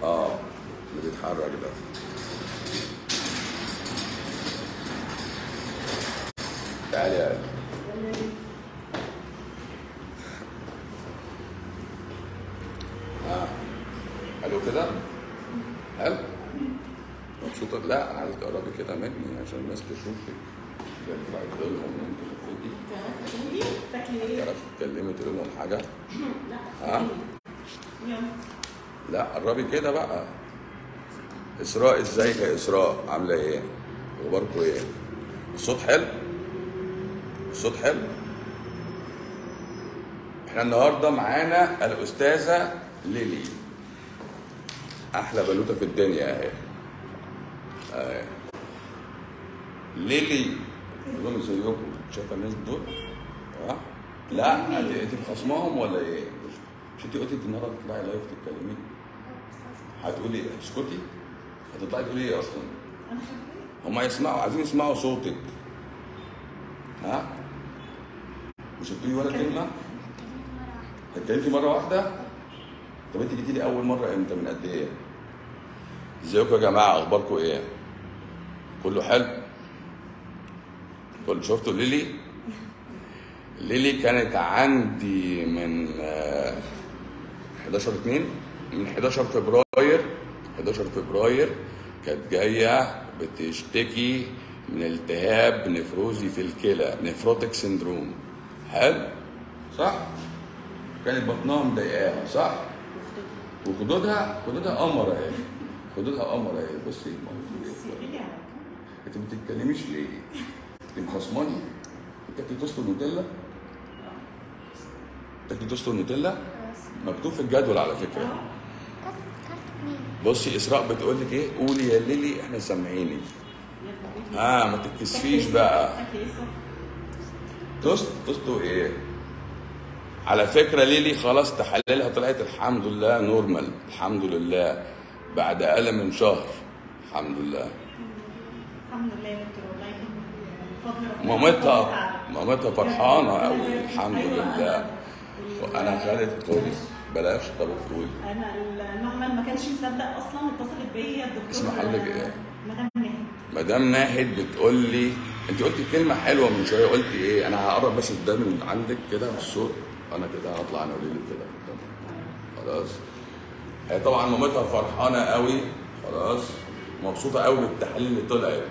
اه اللي بيتحرك ده. تعالي يا قلبي. اه حلو كده؟ حلو؟ مبسوطة؟ لا أنا عايز تقربي كده مني عشان الناس تشوفك. بعد لهم انت شفتي؟ تاكلي ايه؟ تعرفي تتكلمي تقولي لهم حاجة؟ لا ها؟ لا قربي كده بقى. إسراء ازيك يا إسراء؟ عاملة ايه؟ أخباركم ايه؟ الصوت حلو؟ الصوت حلو؟ احنا النهارده معانا الأستاذة ليلي. أحلى بنوتة في الدنيا أهي. ليلي قول لهم ازيكم؟ شايفة الناس دول؟ ها؟ لا انت مخصماهم ولا ايه؟ مش انت قلتي النهارده هتطلعي لايف تتكلمي؟ هتقولي ايه؟ اسكتي؟ هتطلعي تقولي ايه اصلا؟ هما يسمعوا، عايزين يسمعوا صوتك. ها؟ مش هتقولي ولا كلمة؟ اتكلمتي مرة واحدة؟ طب انت جيتي لي أول مرة امتى؟ من قد إيه؟ ازيكم يا جماعة؟ أخباركم إيه؟ كله حلو؟ كله شفتوا ليلي؟ ليلي كانت عندي من 11/2 من 11 فبراير 11 فبراير كانت جاية بتشتكي من التهاب نفروزي في الكلى، نفروتك سندروم. حلو؟ صح؟ كانت بطنها مضايقاها صح؟ وخدودها قمر اهي. خدودها قمر اهي. بصي انت ما بتتكلميش ليه؟ انت مخصماني؟ بتاكلي توست ونوتيلا؟ بتاكلي توست ونوتيلا؟ مكتوب في الجدول على فكره. بصي اسراء بتقول لك ايه؟ قولي يا ليلي احنا سامعينك. ما تتكسفيش بقى. توست وايه؟ على فكرة ليلي خلاص تحاليلها طلعت الحمد لله نورمال، الحمد لله بعد أقل من شهر. الحمد لله. الحمد لله يا دكتور والله فضل مامتها فرحانة قوي الحمد لله. أنا خالد كويس بلاش. طب قولي. أنا المعمل ما كانش مصدق أصلا، اتصلت بيا الدكتور. اسم حضرتك إيه؟ مدام ناهد. مدام ناهد بتقول لي أنت قلتي كلمة حلوة من شوية، قلتي إيه؟ أنا هقرب بس ده من عندك كده بالصوت. انا كده هطلع انا وليلي كده خلاص. هي طبعا مامتها فرحانه قوي خلاص، مبسوطه قوي بالتحاليل اللي طلعت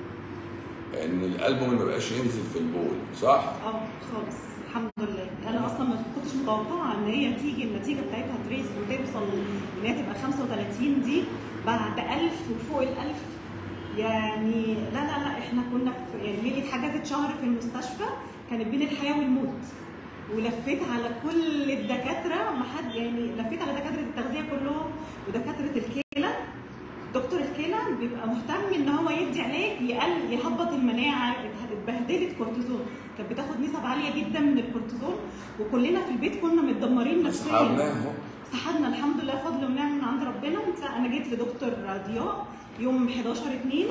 ان الالبوم ما بقاش ينزل في البول صح؟ خالص الحمد لله. انا اصلا ما كنتش متوقعه ان هي تيجي النتيجه بتاعتها تريس وتوصل ان هي تبقى 35 دي بعد 1000 وفوق ال1000 يعني. لا احنا كنا في يعني ليلي اتحجزت شهر في المستشفى، كانت بين الحياه والموت، ولفيت على كل الدكاتره، ما حد يعني لفيت على دكاتره التغذيه كلهم ودكاتره الكلى. دكتور الكلى بيبقى مهتم ان هو يدي علاج يهبط المناعه. اتبهدلت كورتيزون، كانت بتاخد نسب عاليه جدا من الكورتيزون، وكلنا في البيت كنا متدمرين نفسيا. سحبنا الحمد لله فضل ونعمه من عند ربنا. انا جيت لدكتور ضياء يوم 11/2.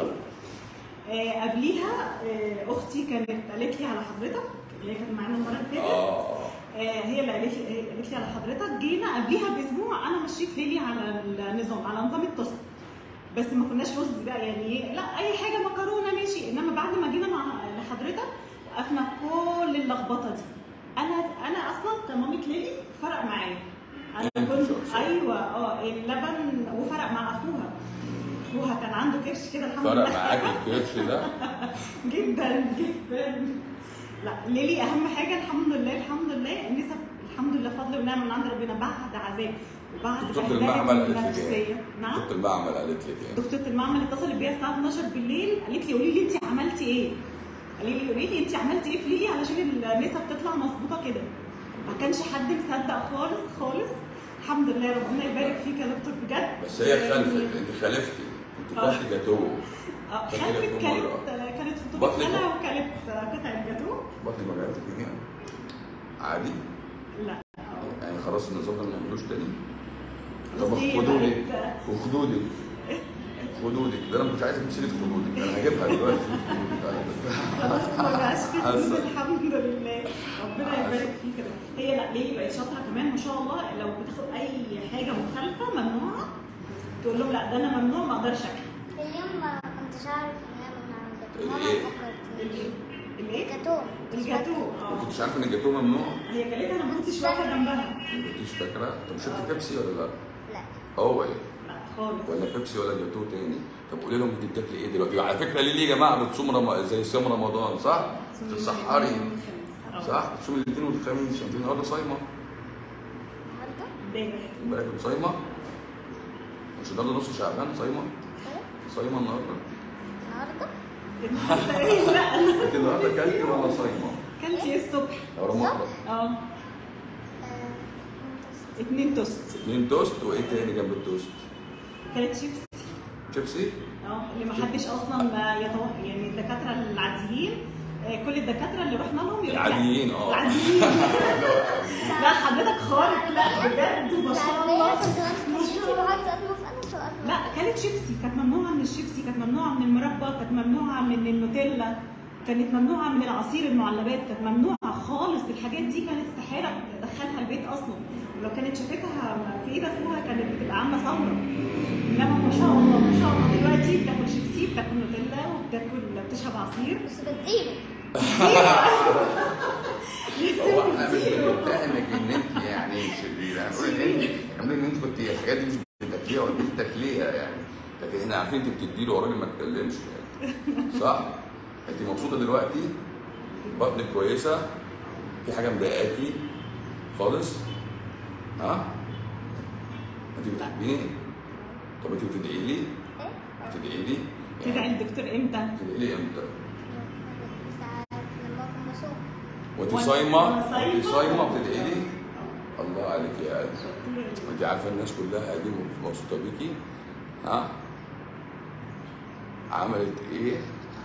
قبليها اختي كانت قالت لي على حضرتك، اللي كانت معانا المره اللي فاتت. هي اللي قالت لي على حضرتك. جينا قبليها باسبوع انا مشيت ليلي على نظام التوست، بس ما كناش رز بقى يعني، لا اي حاجه مكرونه ماشي. انما بعد ما جينا مع حضرتك وقفنا كل اللخبطه دي. انا اصلا كمامة ليلي فرق معايا. انا كنت ايوه اللبن، وفرق مع اخوها كان عنده كرش كده الحمد لله. فرق معاك الكرش ده؟ جدا جدا. لا ليلي اهم حاجه الحمد لله النسب الحمد لله فضل ونعمه من عند ربنا بعد عذاب وبعد دكتوره المعمل قالت لك ايه؟ نعم دكتوره المعمل قالت لك ايه؟ دكتوره المعمل اتصلت بيا الساعه 12 بالليل، قالت لي قولي لي انت عملتي ايه؟ قولي لي انت عملتي ايه في ليلي علشان النسب تطلع مظبوطه كده. ما كانش حد مصدق خالص. الحمد لله ربنا يبارك فيك يا دكتور بجد. بس هي خلفت، انت خلفتي، انت كلتي جاتوه. خلفت كانت في طول السنه وكانت قطعه جاتوه. بطني ما جاتش فيها عادي؟ لا يعني خلاص النظام ده ما نعملوش تاني؟ طب خدودك ده انا ما كنتش عايز اجيب سيره خدودك، انا هجيبها دلوقتي. خلاص ما بقاش في خدود الحمد لله ربنا يبارك فيك كده. هي لا ليه بقت شاطره كمان ما شاء الله. لو بتاخد اي حاجه مخالفه ممنوعه تقول لهم لا ده انا ممنوع، ما اقدرش اكل. اليوم ما كنتش عارف ان هي ممنوعة. الإيه؟ ماما فكرتني. الايه؟ الجاتوه. الجاتو. ما كنتش عارفه ان الجاتوه ممنوع؟ هي كلتها، انا ما كنتش واقفه جنبها. ما كنتش فاكره؟ طب شربت بيبسي ولا لا؟ لا. هو ايه؟ لا خالص. ولا بيبسي ولا جاتوه تاني؟ طب قولي لهم انت بتاكلي ايه دلوقتي؟ على فكره ليه يا جماعه بتصوم زي صيام رمضان صح؟ بتتسحري صح؟ بتصومي الاثنين والخميس، انت النهارده صايمه؟ النهارده؟ امبارح. امبارح كنت صايمه؟ مش النهارده نص شعبان صايمه؟ صايمه النهارده؟ النهارده؟ ايه لا انت النهارده كلتي ولا صايمه؟ كلت ايه الصبح؟ يا رمضان اه 2 توست. 2 توست وايه تاني جنب التوست؟ كلت شيبسي. شيبسي؟ اللي ما حدش اصلا يعني الدكاتره العاديين، كل الدكاتره اللي رحنا لهم يقولوا العاديين العاديين. لا حضرتك خارق، لا بجد ما شاء الله. لا كانت شيبسي، كانت ممنوعه من الشيبسي، كانت ممنوعه من المربى، كانت ممنوعه من النوتيلا، كانت ممنوعه من العصير المعلبات، كانت ممنوعه خالص. الحاجات دي كانت استحاله تدخلها البيت اصلا، ولو كانت شافتها في ايد اخوها كانت بتبقى عامله ثوره. انما ما شاء الله ما شاء الله دلوقتي بتاكل شيبسي، بتاكل نوتيلا، بتشرب عصير. بس بديله. هو احنا مش بنتهمك ان انت يعني شريره، هنقول ان انت كنت الحاجات دي مش بتاكليها ولا بتاكليها يعني، لكن احنا عارفين انت بتدي له وراجل ما تتكلمش يعني صح؟ انت مبسوطه دلوقتي؟ بطنك كويسه؟ في حاجه مضايقاكي خالص؟ ها؟ انت بتحبيني؟ طب انت بتدعي لي؟ بتدعي لي؟ تدعي الدكتور امتى؟ بتدعي لي امتى؟ ساعات لما اكون بصوم. وانت صايمه بتدعي لي؟ الله عليك يا قلبي. انت عارفه الناس كلها دي مبسوطه بيكي؟ ها؟ عملت ايه؟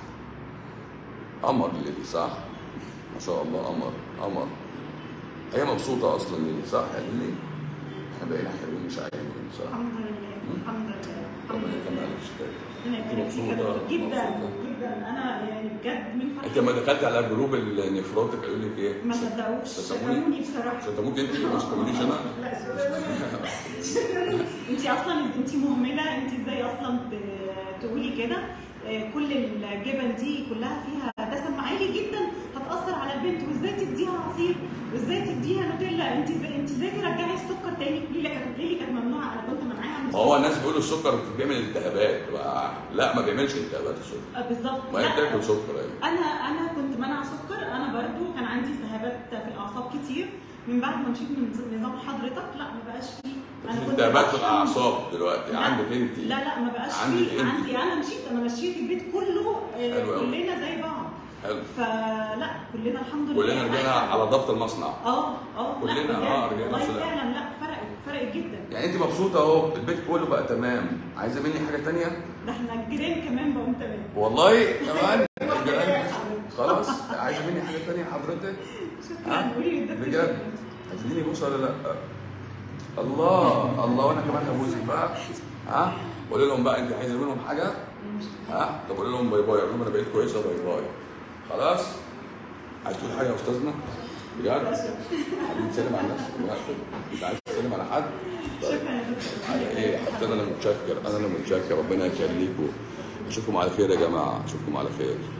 قمر ليلي صح؟ ما شاء الله قمر. هي مبسوطه اصلا ليلي صح يا ليلي؟ احنا بقينا حلوين مش عايزين صح؟ الحمد لله الحمد لله. ربنا يكملك شكرا. انا مبسوطه جدا جدا، انا يعني بجد من فرحتي. انت لما دخلت على جروب النفراتك قالوا لك ايه؟ ما صدقوش، شتموني بصراحه. شتموك انت ما شتمونيش انا؟ لا انت اصلا انت مهمله، انت ازاي اصلا تقولي كده؟ كل الجبن دي كلها فيها دسم عالي جدا، هتاثر على البنت، وازاي تديها عصير، وازاي تديها نوتيلا، انت ازاي ترجعي السكر تاني؟ ليلي كانت ممنوعه، انا كنت منعاها من السكر. هو الناس بيقولوا السكر بيعمل التهابات، لا ما بيعملش التهابات السكر. بالظبط. ما هي بتاكل سكر ايوه. انا كنت منع سكر، انا برضو كان عندي التهابات في الاعصاب كتير، من بعد ما مشيت من نظام حضرتك لا ما بقاش فيه. انا كنت التهابات في الاعصاب دلوقتي عندك انت؟ لا ما بقاش عندك فيه. انت؟ انا مشيت البيت كله، كلنا زي بعض. حلو. فلا كلنا الحمد لله كلنا رجعنا على ضبط المصنع. كلنا رجعنا والله فعلا. لا فرقت جدا. يعني انت مبسوطه اهو، البيت كله بقى تمام، عايزه مني حاجه ثانيه؟ ده احنا الجيران كمان بقوا تمام والله كمان الجيران خلاص. عايزه مني حاجه ثانيه حضرتك؟ شكرا. قولي للدكتور بجد هتديني بوسه ولا لا؟ الله وانا كمان هبوسك بقى. قولي لهم بقى انت عايزه منهم حاجه؟ طب قولي لهم باي باي، قول لهم انا بقيت كويسه باي باي. خلاص؟ عايز تقول حاجه يا استاذنا؟ بجد؟ حبيبي تسلم على الناس؟ انت عايز تسلم على حد؟ شكرا يا دكتور. على ايه؟ حتى انا اللي متشكر، ربنا يخليكم. اشوفكم على خير يا جماعه، اشوفكم على خير.